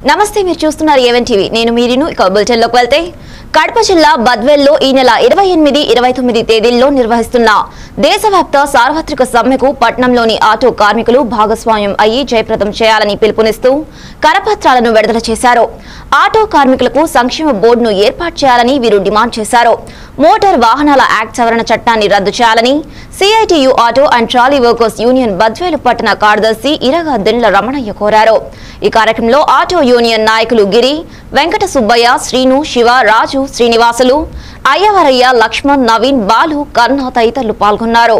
నమస్తే, మీరు చూస్తున్నారు ఏవన్ టీవీ. నేను మీరిను. ఇక బులెటిన్లోకి వెళ్తే, కడప జిల్లా బద్వేల్లో ఈ నెల 28, 29 తేదీల్లో నిర్వహిస్తున్న దేశవ్యాప్త సార్వత్రిక సమ్మెకు పట్నంలోని ఆటో కార్మికులు భాగస్వామ్యం అయ్యి జయప్రదం చేయాలని పిలుపునిస్తూ కరపత్రాలను విడుదల చేశారు. ఆటో కార్మికులకు సంక్షేమ బోర్డును ఏర్పాటు చేయాలని వీరు డిమాండ్ చేశారు. మోటార్ వాహనాల యాక్ట్ సవరణ చట్టాన్ని రద్దు చేయాలని CITU auto and trolley workers union Badvel పట్టణ కార్యదర్శి ఇరగా దిండ్ల రమణయ్య కోరారు. ఈ కార్యక్రమంలో ఆటో యూనియన్ నాయకులు గిరి, వెంకట సుబ్బయ్య, శ్రీను, శివ, రాజు, శ్రీనివాసులు, అయ్యవరయ్య, లక్ష్మణ్, నవీన్, బాలు, కన్నా తదితరులు పాల్గొన్నారు.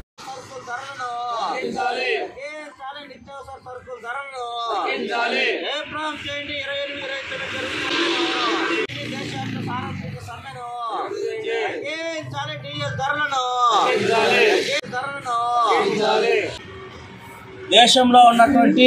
దేశంలో ఉన్నటువంటి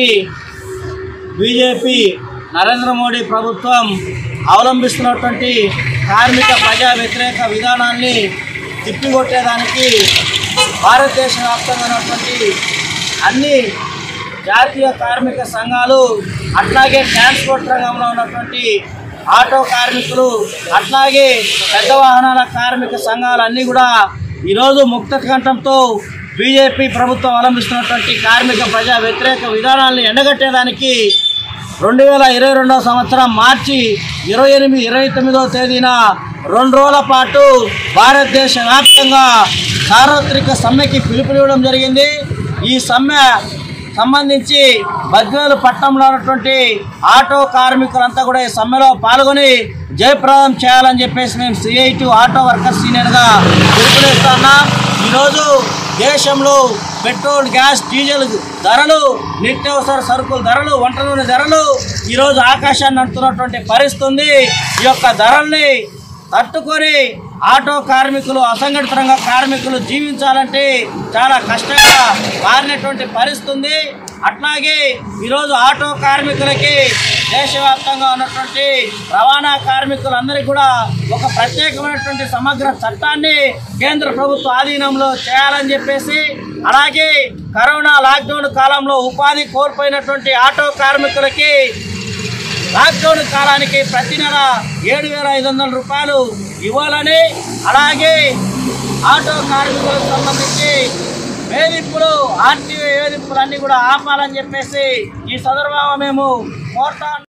బీజేపీ నరేంద్ర మోడీ ప్రభుత్వం అవలంబిస్తున్నటువంటి కార్మిక ప్రజా వ్యతిరేక విధానాన్ని తిప్పికొట్టేదానికి భారతదేశ వ్యాప్తంగా ఉన్నటువంటి అన్ని జాతీయ కార్మిక సంఘాలు, అట్లాగే ట్రాన్స్పోర్ట్ రంగంలో ఉన్నటువంటి ఆటో కార్మికులు, అట్లాగే పెద్ద వాహనాల కార్మిక సంఘాలు అన్నీ కూడా ఈరోజు ముక్త కంఠంతో బీజేపీ ప్రభుత్వం అవలంబిస్తున్నటువంటి కార్మిక ప్రజా వ్యతిరేక విధానాలను ఎండగట్టేదానికి 2022 సంవత్సరం మార్చి 28, 29 తేదీన 2 రోజుల పాటు భారతదేశ వ్యాప్తంగా సార్వత్రిక సమ్మెకి పిలుపునివ్వడం జరిగింది. ఈ సమ్మె సంబంధించి బద్వేలు పట్టణంలో ఉన్నటువంటి ఆటో కార్మికులంతా కూడా ఈ సమ్మెలో పాల్గొని జయప్రదం చేయాలని చెప్పేసి మేము సిఐటి ఆటో వర్కర్స్ యూనియన్గా పిలుపునిస్తున్నాం. ఈరోజు దేశంలో పెట్రోల్, గ్యాస్, డీజిల్ ధరలు, నిత్యావసర సరుకుల ధరలు, వంట నూనె ధరలు ఈరోజు ఆకాశాన్ని అంటున్నటువంటి పరిస్థితి ఉంది. ఈ యొక్క ధరల్ని తట్టుకొని ఆటో కార్మికులు, అసంఘటిత రంగ కార్మికులు జీవించాలంటే చాలా కష్టంగా మారినటువంటి పరిస్థితి ఉంది. అట్లాగే ఈరోజు ఆటో కార్మికులకి దేశవ్యాప్తంగా ఉన్నటువంటి రవాణా కార్మికులందరికీ కూడా ఒక ప్రత్యేకమైనటువంటి సమగ్ర చట్టాన్ని కేంద్ర ప్రభుత్వ ఆధీనంలో చేయాలని చెప్పేసి, అలాగే కరోనా లాక్డౌన్ కాలంలో ఉపాధి కోల్పోయినటువంటి ఆటో కార్మికులకి లాక్డౌన్ కాలానికి ప్రతి నెల 7,500 రూపాయలు ఇవ్వాలని, అలాగే ఆటో కార్మికులకు సంబంధించి వేధింపులు, ఆర్టీఓ వేధింపులు అన్నీ కూడా ఆపాలని చెప్పేసి ఈ సందర్భంగా మేము కోరుతాం.